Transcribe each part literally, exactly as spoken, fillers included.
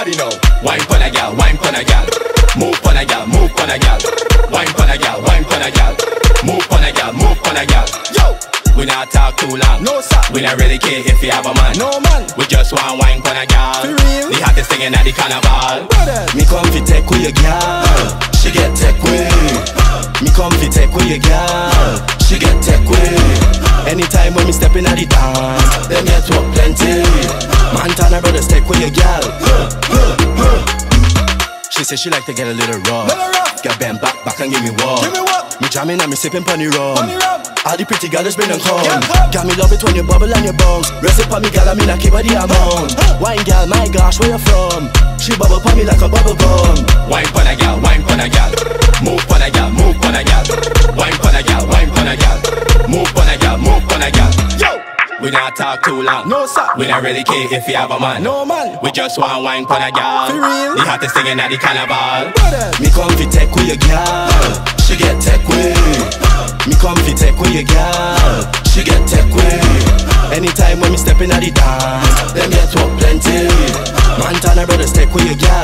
Everybody know. Whine pon a gyal, whine pon a gyal. Move pon a gyal, move pon a gyal. Whine pon a gyal, whine pon a gyal. Move pon a gyal, move pon a gyal. Yo, we not talk too long. No sir. We not really care if you have a man. No man. We just want whine pon a gyal. For real. The hottest thing in the carnival. Brother. Me come fi take with your gyal. She get take with. Me come fi take with your gyal. She get take with. Anytime when me step in at the dance, them here talk plenty. Montana brothers take with your gyal. She said she like to get a little rough. Get bend back, back and give me what? Give me what? Me jamming and me sipping pony rum. All the pretty girls bring them come. Got me love it when you bubble and you bounce. Rest it on me gal, I mean I keep body amount. Wine gal, my gosh, where you from? She bubble pon me like a bubble gum. Wine pon a gal, wine pon a gal. Move pon a gal, move pon a gal. Wine pon a gal, wine pon a gal. Move pon a gal, move pon a gal. Yo! We not talk too long. No sir. We not really care if you have a man. No man. We just want wine pon a gal. For real. The hottest thing in the carnival. Brother. Me come fi take with your gal. She get take with. Me come fi take with your gal. She get take with. Anytime when me step in at the dance, them here talk plenty. Montana brothers take with your gal.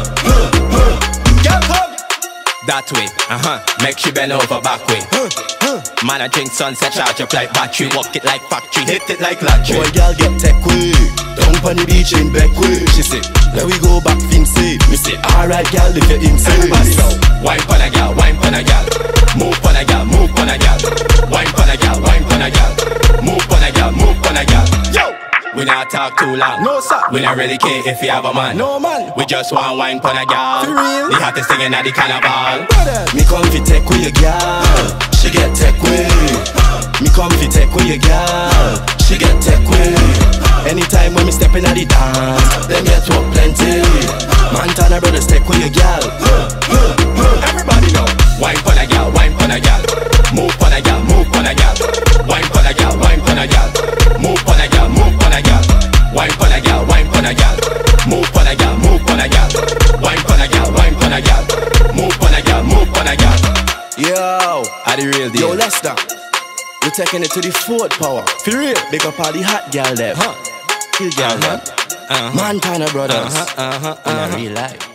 Girl come that way, uh-huh. Make she bend over back way. Huh, huh. Man, I drink sunset, charge up like battery. Walk it like factory, hit it like lottery. Boy, girl, get tech way. Down on the beach in Beckway. She say, let we go back Vincy. Me say, alright, girl, if you're insane. Everybody know. Whine pon a gyal, whine pon a gyal. Move pon a gyal, move pon a gyal. Whine pon a gyal, whine pon a gyal. Move pon a gyal, move pon a gyal. Yo! We not talk too long. No sir. We not really care if you have a man. No man. We just want wine pon a gyal. For real. The hottest thing in the carnival. Brother. Me come fi take with your gyal. She get take with. Me come fi take with your gyal. She get take with. Anytime when me step in at the dance, them here talk plenty. Montana brothers take with your gyal. Everybody know. Wine pon a gyal, wine pon a gyal. Move pon a gyal, move pon a gyal. Wine pon a gyal, wine pon a gyal. Move pon a gyal, move pon a gyal. Wine pon a gyal, wine pon a gyal. Move pon a gyal, move pon a gyal. Wine pon a gyal, wine pon a gyal. Move pon a gyal, move pon a gyal. Yo, are the real deal? Yo, Lester, we're taking it to the fourth power. For real, big up all the hot gal there. Huh? Kill gal, man. Uh-huh. Montana brothers. Uh-huh, uh-huh, uh-huh. In a real life.